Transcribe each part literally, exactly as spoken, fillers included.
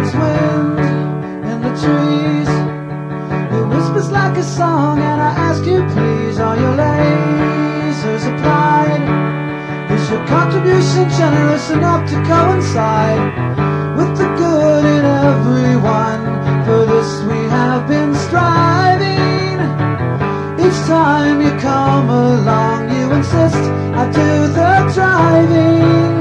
There's wind in the trees, it whispers like a song, and I ask you please, are your lasers applied? Is your contribution generous enough to coincide with the good in everyone? For this we have been striving. Each time you come along, you insist I do the driving.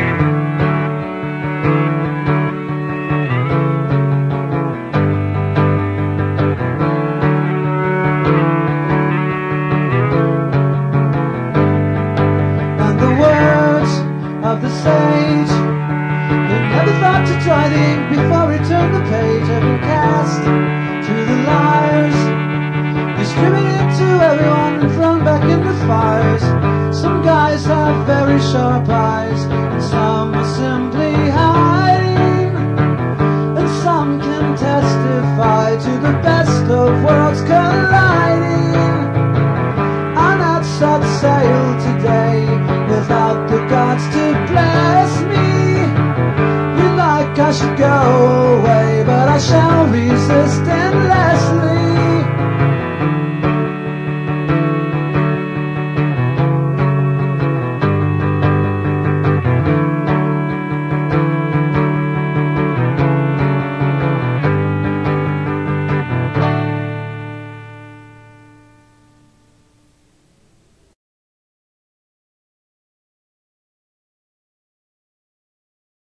Of the sage who never thought to try the ink before he turned the page have been cast to the liars, distributed to everyone and thrown back in the fires. Some guys have very sharp eyes, and some are simply hiding, and some can testify to the best of worlds colliding. I not set sail today without the gods to bless me. You like I should go away, but I shall resist and